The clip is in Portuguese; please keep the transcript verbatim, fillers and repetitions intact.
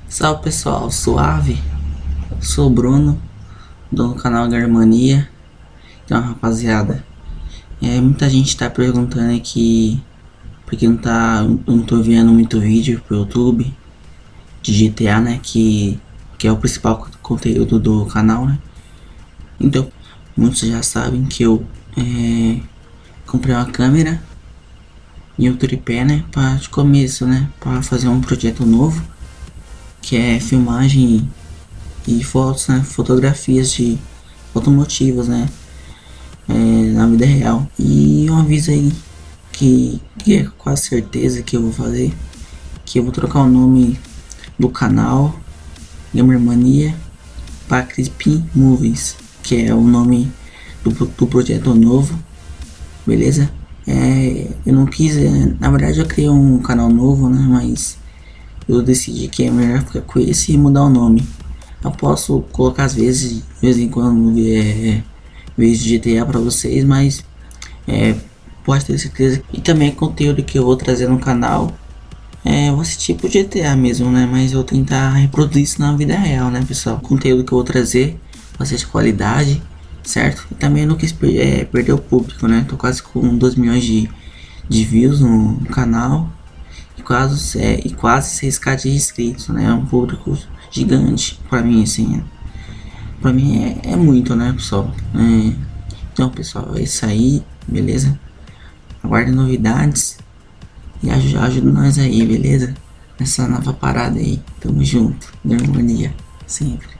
Salve pessoal, suave? Sou o Bruno, dono do canal Garmania. Então rapaziada, é, muita gente tá perguntando aqui porque não tá, eu não tô vendo muito vídeo pro YouTube de G T A, né, que, que é o principal conteúdo do canal, né. Então, muitos já sabem que eu é, comprei uma câmera e um tripé, né, para de começo, né, para fazer um projeto novo, que é filmagem e fotos, né, fotografias de automotivos, né, é, na vida real. E eu aviso aí que, que é quase certeza que eu vou fazer, que eu vou trocar o nome do canal Gamermania para Crispin Movies, que é o nome do, do projeto novo, beleza? É, eu não quis, é, na verdade eu criei um canal novo, né, mas eu decidi que é melhor ficar com esse e mudar o nome. Eu posso colocar às vezes, de vez em quando, é, vídeos de G T A pra vocês, mas é, pode ter certeza. E também conteúdo que eu vou trazer no canal é esse tipo de G T A mesmo, né? Mas eu vou tentar reproduzir isso na vida real, né, pessoal? O conteúdo que eu vou trazer vai ser de qualidade, certo? E também eu não quis per é, perder o público, né? Tô quase com dois milhões de, de views no canal. E quase, é, e quase seis k de inscritos, né? É um público gigante pra mim, assim. Pra mim é, é muito, né, pessoal? É, então, pessoal, é isso aí, beleza? Aguardem novidades e ajuda, ajuda nós aí, beleza? Nessa nova parada aí. Tamo junto. Harmonia, sempre.